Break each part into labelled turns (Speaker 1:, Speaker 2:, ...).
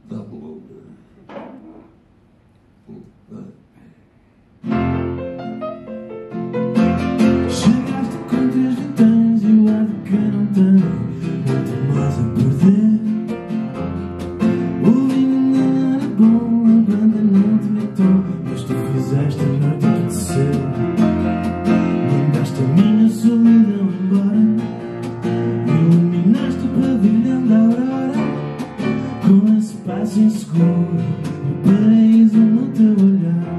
Speaker 1: Chegaste com 3 vintões e o ar de quem não tem muito mais a perder. O vinho não era bom, a banda não tinha tom, mas tu fizeste a noite acontecer. Mandaste a minha solidão embora, iluminaste o pavilhão da aurora, com esse passo inseguro e o paraíso no teu olhar.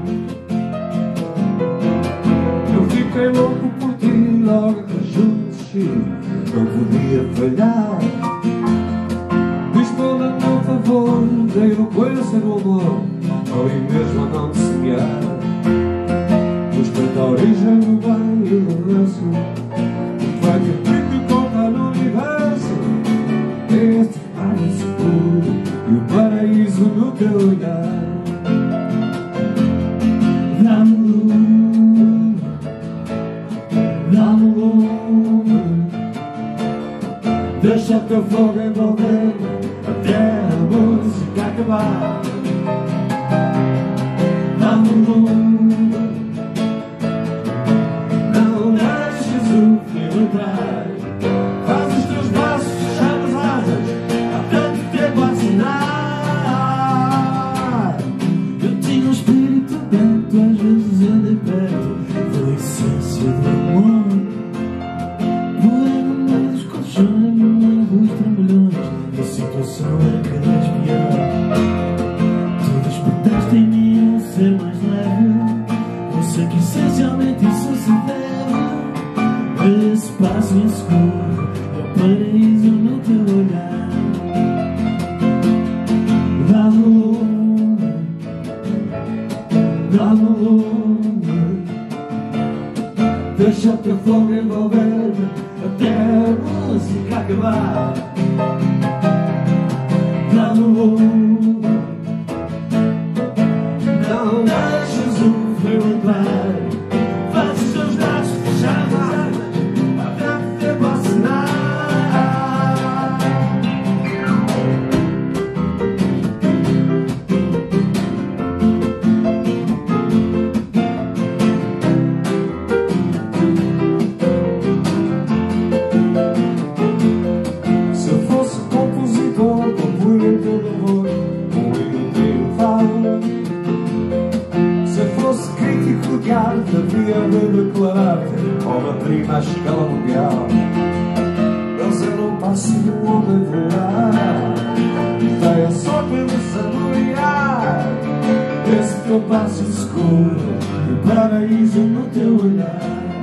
Speaker 2: Eu fiquei louco por ti logo que juntos, não podia falhar. Responda a meu favor, da eloquência do amor, ali mesmo a não te sonhar. Respeita a origem do bem e do resto, vai ter que contar no universo. Este ar escuro e o paraíso no teu olhar.
Speaker 1: Dá-me lume, dá-me lume,
Speaker 2: Deixa o teu fogo envolver até a música acabar.
Speaker 1: dá-me lume,
Speaker 2: Não deixes o frio entrar.
Speaker 1: faz os teus braços fechar as asas, há tanto tempo a assinar. Eu tinha um espírito dentro, às vezes andei perto da essência do amor. Pulei no meio dos colchões, no meio dos trambolhões, a situação era cada vez pior. Tu despertaste em mim um ser mais leve, eu sei que essencialmente isso se deve a esse passo inseguro e ao paraíso no teu olhar. Dá-me lume, dá-me lume,
Speaker 2: Deixa o teu fogo envolver até a música acabar.
Speaker 1: dá-me lume,
Speaker 2: Não deixes o frio entrar.
Speaker 1: faz os teus braços fechar as asas, há tanto tempo a assinar.
Speaker 2: Se eu fosse compositor, compunha em teu louvor um hino triunfal. Se eu fosse crítico de arte, havia de declarar-te obra-prima à escala mundial. Mas eu não passo de um homem vulgar, tenho só pelo saborear
Speaker 1: Esse teu passo escuro e o paraíso no teu olhar.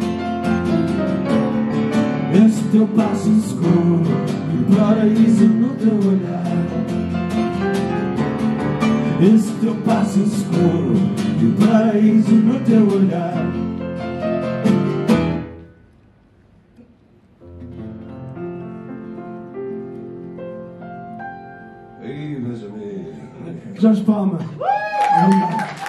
Speaker 1: Esse teu passo escuro e o paraíso no teu olhar. Esse teu passo escuro e o paraíso no teu olhar.
Speaker 2: Ei, Benjamim.
Speaker 1: Jorge Palma. Obrigado.